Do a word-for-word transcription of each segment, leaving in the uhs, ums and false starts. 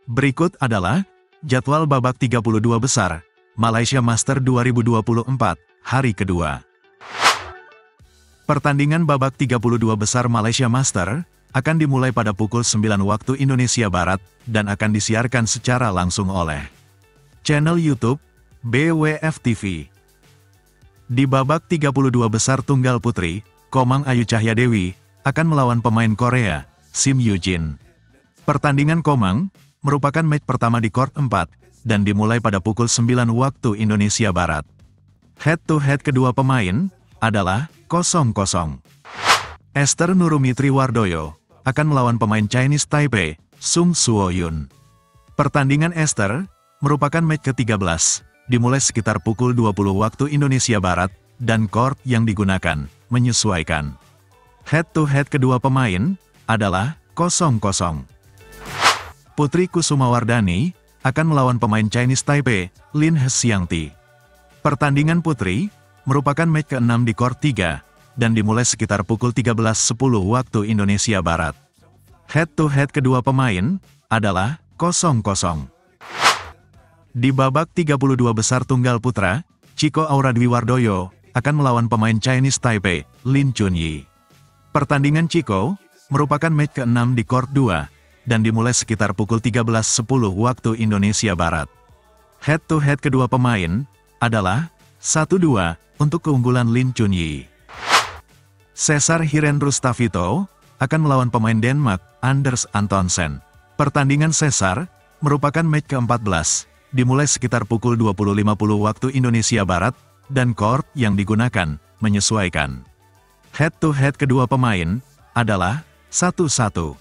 Berikut adalah jadwal babak tiga puluh dua besar Malaysia Master dua ribu dua puluh empat, hari kedua. Pertandingan babak tiga puluh dua besar Malaysia Master akan dimulai pada pukul sembilan waktu Indonesia Barat dan akan disiarkan secara langsung oleh channel YouTube B W F T V. Di babak tiga puluh dua besar tunggal putri, Komang Ayu Cahyadewi akan melawan pemain Korea, Sim Yoo-jin. Pertandingan Komang merupakan match pertama di court empat, dan dimulai pada pukul sembilan waktu Indonesia Barat. Head-to-head kedua pemain adalah kosong kosong. Esther Nurumitri Wardoyo akan melawan pemain Chinese Taipei, Sung Suo-yun. Pertandingan Esther merupakan match ke tiga belas, dimulai sekitar pukul dua puluh waktu Indonesia Barat, dan court yang digunakan menyesuaikan. Head-to-head kedua pemain adalah kosong kosong. Putri Kusumawardhani akan melawan pemain Chinese Taipei, Lin Hsiangti. Pertandingan putri merupakan match ke enam di court tiga, dan dimulai sekitar pukul tiga belas sepuluh waktu Indonesia Barat. Head-to-head kedua pemain adalah kosong kosong. Di babak tiga puluh dua besar tunggal putra, Chiko Auradwi Wardoyo akan melawan pemain Chinese Taipei, Lin Chunyi. Pertandingan Chiko merupakan match ke enam di court dua, dan dimulai sekitar pukul tiga belas sepuluh waktu Indonesia Barat. Head-to-head kedua pemain adalah satu dua untuk keunggulan Lin Chunyi. Cesar Hiren Rustavito akan melawan pemain Denmark, Anders Antonsen. Pertandingan Cesar merupakan match ke empat belas, dimulai sekitar pukul dua puluh lima puluh waktu Indonesia Barat, dan court yang digunakan menyesuaikan. Head-to-head kedua pemain adalah satu satu.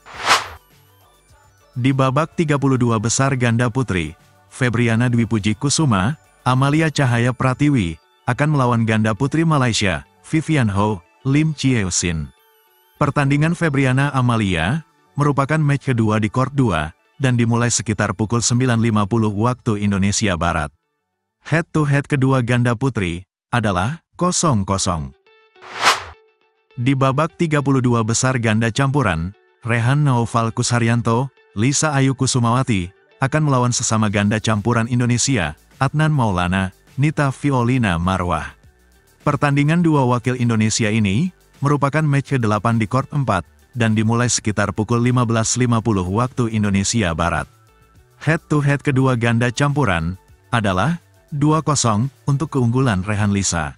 Di babak tiga puluh dua besar ganda putri, Febriana Dwi Puji Kusuma, Amalia Cahaya Pratiwi akan melawan ganda putri Malaysia, Vivian Ho, Lim Chie Sin. Pertandingan Febriana Amalia merupakan match kedua di court dua, dan dimulai sekitar pukul sembilan lima puluh waktu Indonesia Barat. Head-to-head kedua ganda putri adalah kosong kosong. Di babak tiga puluh dua besar ganda campuran, Rehan Naufal Kusharyanto, Lisa Ayu Kusumawati akan melawan sesama ganda campuran Indonesia, Adnan Maulana, Nita Violina Marwah. Pertandingan dua wakil Indonesia ini merupakan match ke delapan di court empat, dan dimulai sekitar pukul lima belas lima puluh waktu Indonesia Barat. Head-to-head kedua ganda campuran adalah dua kosong untuk keunggulan Rehan Lisa.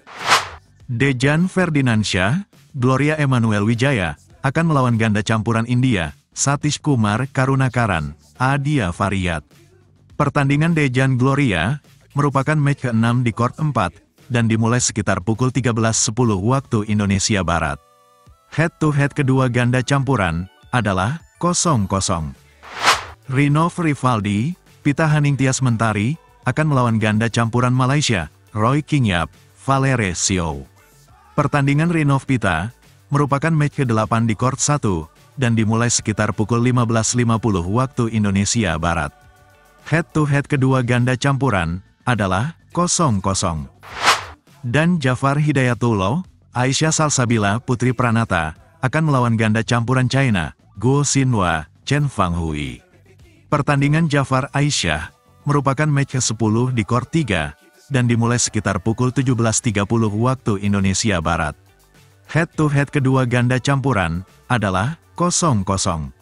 Dejan Ferdinansyah, Gloria Emmanuel Wijaya akan melawan ganda campuran India, Satish Kumar Karunakaran, Adia Fariyat. Pertandingan Dejan Gloria merupakan match ke enam di court empat, dan dimulai sekitar pukul tiga belas sepuluh waktu Indonesia Barat. Head-to-head kedua ganda campuran adalah kosong kosong. Rinov Rivaldi, Pita Haningtyas Mentari akan melawan ganda campuran Malaysia, Roy Kingyap, Valere Siow. Pertandingan Rinov Pita merupakan match ke delapan di court satu, dan dimulai sekitar pukul lima belas lima puluh waktu Indonesia Barat. Head-to-head kedua ganda campuran adalah kosong kosong. Dan Jafar Hidayatullah, Aisyah Salsabila Putri Pranata akan melawan ganda campuran China, Guo Xinhua, Chen Fanghui. Pertandingan Jafar Aisyah merupakan match ke sepuluh di court tiga, dan dimulai sekitar pukul tujuh belas tiga puluh waktu Indonesia Barat. Head-to-head kedua ganda campuran adalah kosong kosong.